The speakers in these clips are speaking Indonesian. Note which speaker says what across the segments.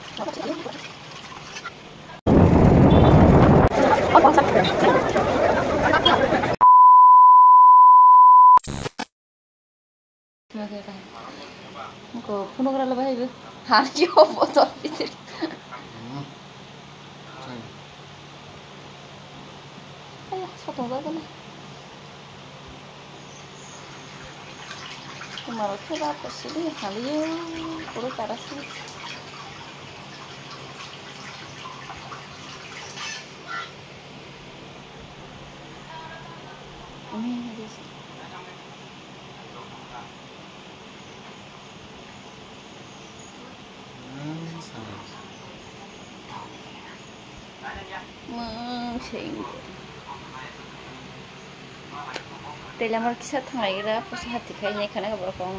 Speaker 1: Ko phone la bhai har ki ho botol bitir ay foto da gala tomaro khera pasili haliyo puro tarasi Telamar kisah tengah kira pas hati kayaknya karena kabar kau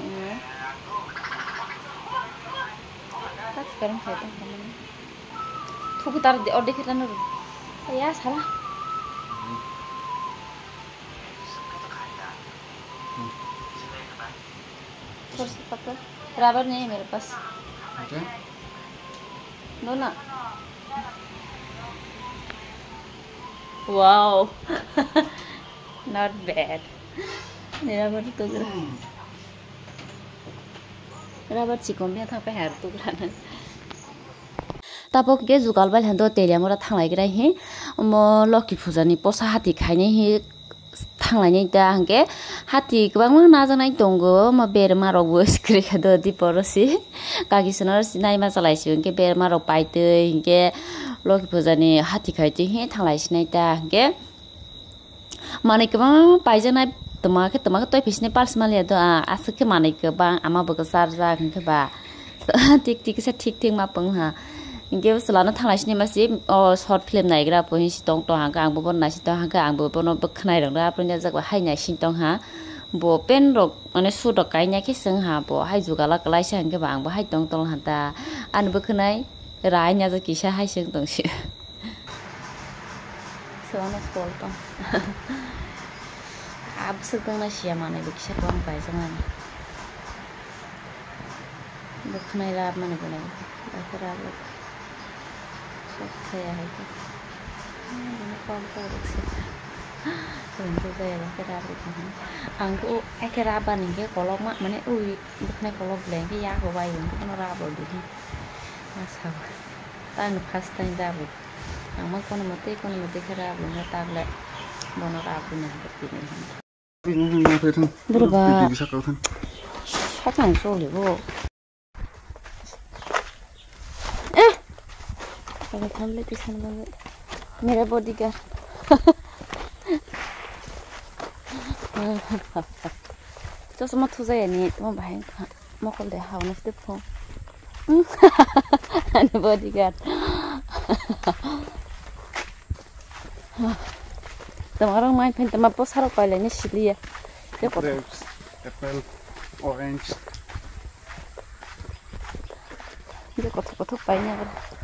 Speaker 1: tak sekarang saya tak kamu tuh tar di order kita nuru ya salah terus pakai rubber नहीं है मेरे पास दो ना wow not bad rubber tu rubber cikomnya tak apa hair tu kan tapok ge jugal bal hando telia mora thanglai gra hi mo loki pujani posa hati khaine hi thanglai nei da hangge hati gwang ma na janai tongo ma berma rogbo skri khado diporosi kagi sonar sinai ma chalai si hangge berma rog paite hangge loki pujani hati khaite hi thanglai sinai da hangge mane gwang paijana tomake toy pisne pals malia do asake mane gwang ama boga sarja hangge ba tik tik sa tik tik ma pang ha Inge selana thanglai sini masih short film naikra poin sitong to hangga ang bobon na sitong hangga ang bobon bekhnai rang ra punya jakwa hai na sitong ha bo pen rok mane su rok kai nya ki seng ha bo hai jugala kalai sa hangga bang bo hai tong tong hanta an bekhnai rai nya jaki sa hai seng tong si soana skol to ab sekang na sia mane bekisa bang pai jangan bekhnai ra mane benai bakra saya itu, ini kompor sih, tentu saya lah kerabut kan, angku keraban ini kalau mak mana bukan kalau beleng ya kau bayar bukan rabut dulu, masuk, tan pasta ini rabut, amak kono mati kerabut nggak tahu mana rabutnya seperti ini. Berubah, sekarang sulit bu. Kalau kamu lihat di sana banget, merah bodyguard. Terus mau tuh saya nih, mau bahaya, mau kalau deh hawa nafsu pun, ada bodyguard. Sekarang main pintar apa sarap kali ini sih ya? Apple, orange. Dia kotak-kotak banyak.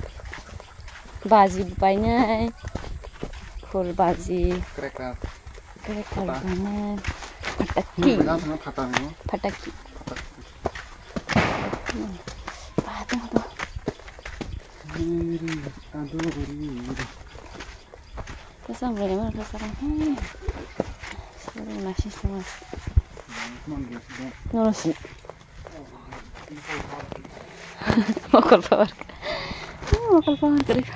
Speaker 1: Baji banyak, full baji, cracker banyak, pataki, Terus bagaimana sekarang? Sekarang masih sama. Nurus. Mokal power kering.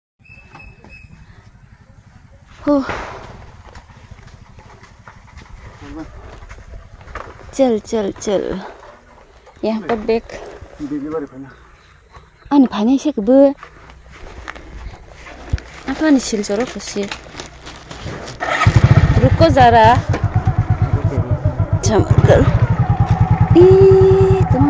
Speaker 1: चल यहाँ पर देख अनि भाने से कब apa nih sil soro kasih रुको जरा चमकल तुम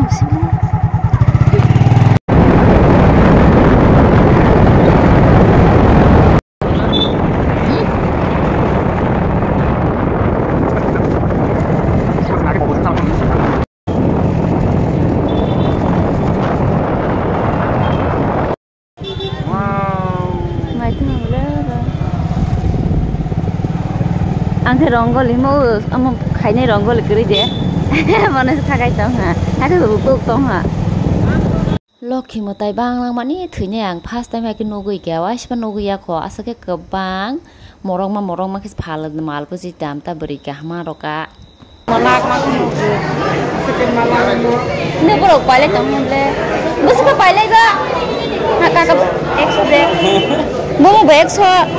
Speaker 1: Angke ronggol mau ama kayaknya ronggol kiri deh, mana sih kayak itu ha, ada bubuk tong ha, Loki motai bang lang mani thune ang first time ke nogui gawa sipa nogui ya ko asake kebang morong ma kis phalad mal ko ji dam ta beri ka ma roka
Speaker 2: malak ma nogui asake malak mo
Speaker 1: ne borok paile tong le bus ko paile ba ha ka 100 de mo 100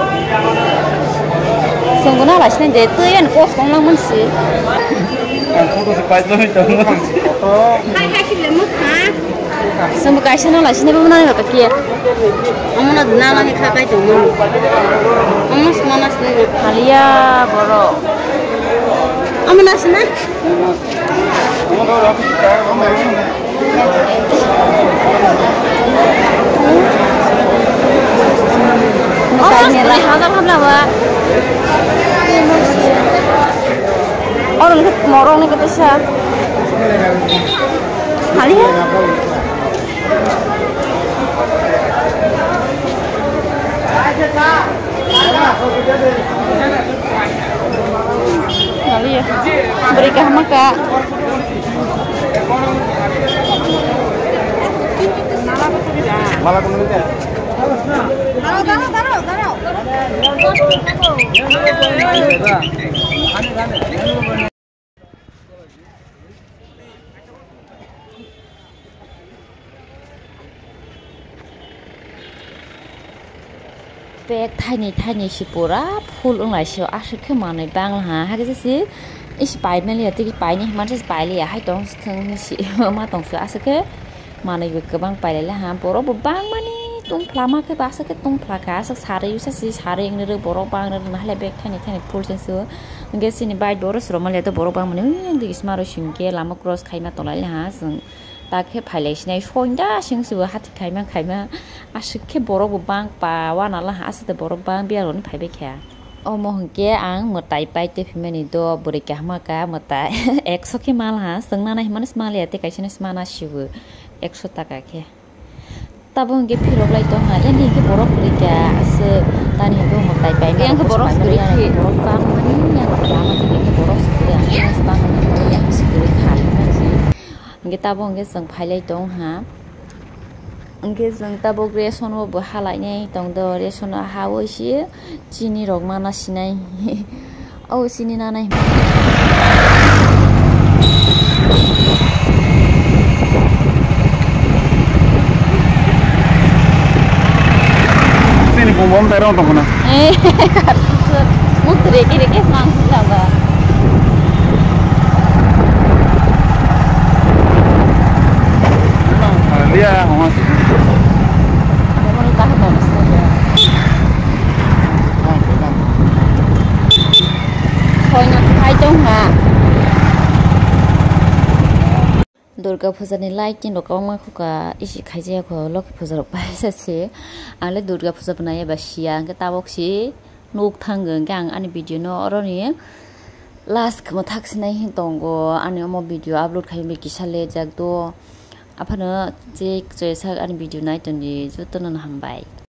Speaker 1: sungguh lah sini deh tuh yang kosong lah masih.
Speaker 2: Foto sepaik tuh itu. Hai sih lemah kan?
Speaker 1: Semua kasih lah sini belum nanya apa kia.
Speaker 2: Kamu nak nala nih kakak itu mau. Kamu semana sini.
Speaker 1: Alia boro.
Speaker 2: Kamu nasi nak? Kamu tahu apa sih? Kamu
Speaker 1: Makanya lah, apa apa. Orang nih morong nih kata siapa? Kali ya? Kali ya? Berikah maka?
Speaker 2: Malah kemudian. Taruh.
Speaker 1: Bag tiny sipura full ungai sio asik ke mana bang lah ha ke sih is pai meli ati pai ni man sih pai li ya hai tong thang si ma tong su asik ke mana juga ke bang pai le ha poro bang mani tung plama ke basa ke tung plaka sak sare yu si sare yang nere boro bang nere nah le bag tiny full sensu nge sini bai doros romal ya to boro bang mani yang di ismaro shingke lama cross khai ma tolai ha sung tak ke pilih sini soalnya sing sudah hati kaima asik ke borok bang pa wana lah asik te borok bang biar orang pilih kaya oh mohon ke ang mutai pai te pimeni do berikah maka mutai 100 ke malah sengna nah manis malah te kaisnya semana siwu 100 taka ke tabung ke pilok lai to ha yang ke borok berikah asik tani itu mutai pai yang ke borok berikah borok bang mani yang pertama ke borok berikah yang sebang yang berikah kita bong ke sang pilih dong ha ke sang tabo reson wo halai nei tong do reson hawo si chini rok mana sinai au sini na nai
Speaker 2: Sini bom terong tong kana.
Speaker 1: Mutre ke mang laba
Speaker 2: Dia mas.
Speaker 1: Mau tahu bonus saja. Soalnya hai dong ha. Durga puja ni like kin lokau ma khuka isi khaije ko lok puja ro pai sa se ale durga puja banaya ba siang ke tabok si nuk thangeng gang ani video no oro ni last kama thak sinai hin tongo ani mo video upload khai me kisale jak do apa na cek saya ani video naik tuh di jutaan hambai